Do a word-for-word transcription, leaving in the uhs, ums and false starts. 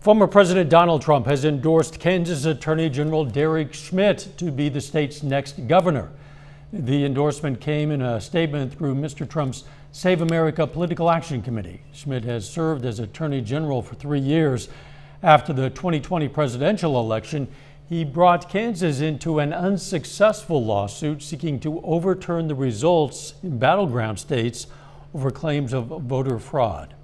Former President Donald Trump has endorsed Kansas Attorney General Derek Schmidt to be the state's next governor. The endorsement came in a statement through Mister Trump's Save America Political Action Committee. Schmidt has served as Attorney General for three years. After the twenty twenty presidential election, he brought Kansas into an unsuccessful lawsuit seeking to overturn the results in battleground states over claims of voter fraud.